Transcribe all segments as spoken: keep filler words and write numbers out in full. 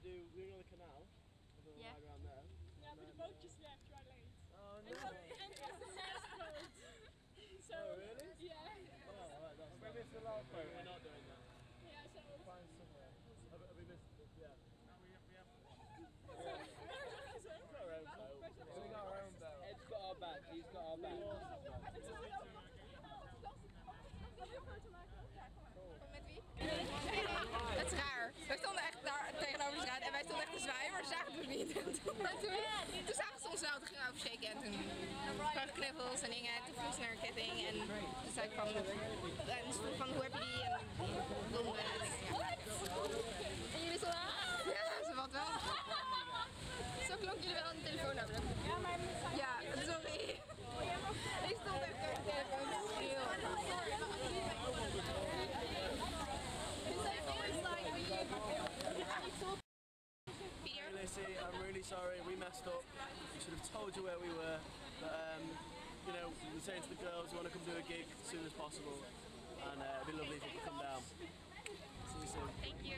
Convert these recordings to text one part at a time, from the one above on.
do, we're going to the canal. We're going to Yeah. ride around there. Yeah, but the boat just left right late. Oh no! And it's the last boat. So, oh really? Yeah. Oh, alright, that's We missed the last boat. We're not doing that. Yeah, so... Find somewhere. Have, have we missed it? Yeah. No, we have, we have We've got our own boat. we got our own boat. Ed's got our bag, he's got our bag. Met wie? Het is raar. We stonden echt daar tegenover de straat en wij stonden echt te zwaaien, maar ze zagen het niet. En toen, toen zagen ze ons wel, toen gingen we oversteken en toen kwamen knuffels en dingen. En toen vroeg ze naar een ketting en toen zei ik van, en ze vroeg van hoe heb je die? En bloemen en ik ja. En jullie stonden ah! Ja, ze valt wel. Zo klonk jullie wel aan de telefoon namelijk. Ja, maar... Ja, sorry. Ik stond echt door de telefoon te schreeuwen. Hey Lissy, I'm really sorry, we messed up. We should have told you where we were. But um, you know, we're saying to the girls we want to come do a gig as soon as possible. And uh, it'd be lovely if you could come down. See you soon. Thank you.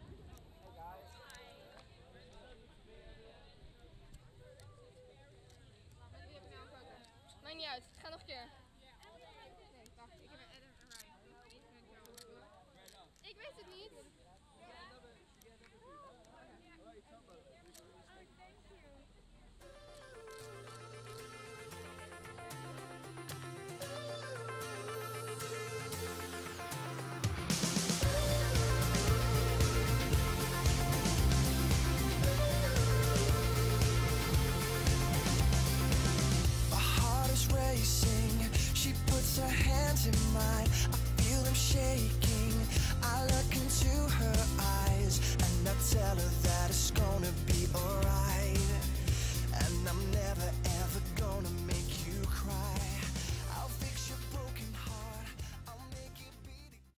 Maakt niet uit, ga nog een keer. Nee, wacht, ik heb een Ik weet het niet. She puts her hands in mine, I feel them shaking. I look into her eyes and I tell her that it's gonna be alright.